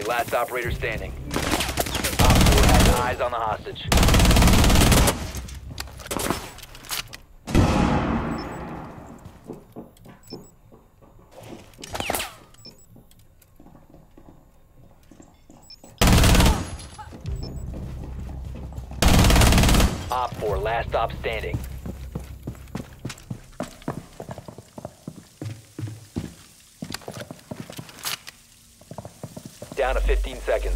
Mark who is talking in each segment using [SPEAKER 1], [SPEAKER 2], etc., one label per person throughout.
[SPEAKER 1] friendly, last operator standing. Op 4 has eyes on the hostage. Op 4, last stop standing. Down to 15 seconds.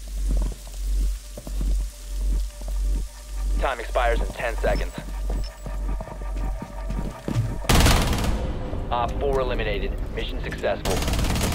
[SPEAKER 1] Time expires in 10 seconds. Op 4 eliminated. Mission successful.